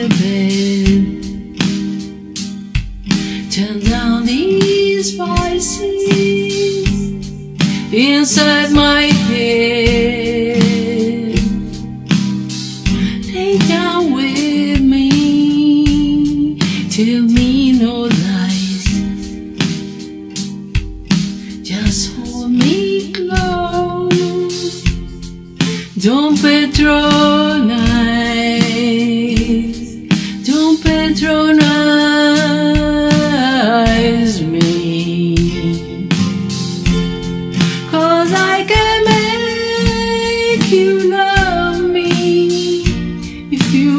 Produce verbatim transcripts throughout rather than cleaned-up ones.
my bed. Turn down these voices inside my head. Lay down with me, tell me no lies. Just hold me close, don't patronize, don't patronize me. 'Cause I can make you love me if you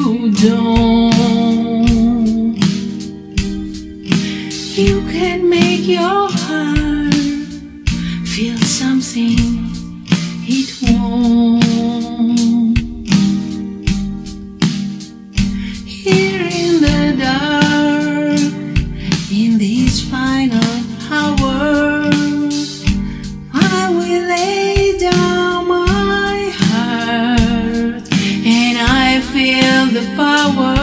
don't. You can make your heart feel something it won't. Here in the dark, in this final hour, I will lay down my heart, and I feel the power.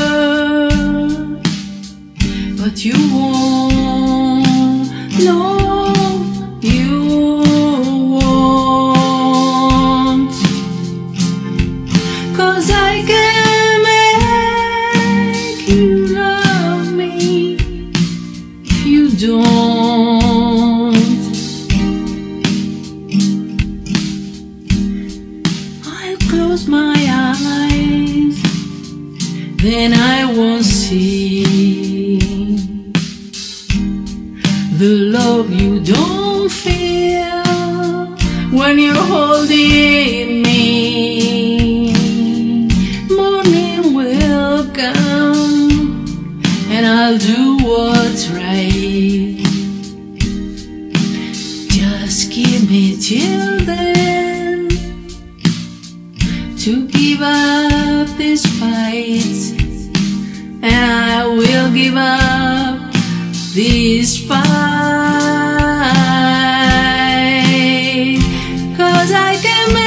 But you won't, no, you won't. 'Cause I can make you love me if you don't. I'll close my eyes, then I won't see the love you don't feel when you're holding me. Morning will come, and I'll do what's right. Just give me till then to give up this fight, and I will give up this fight. 'Cause I can make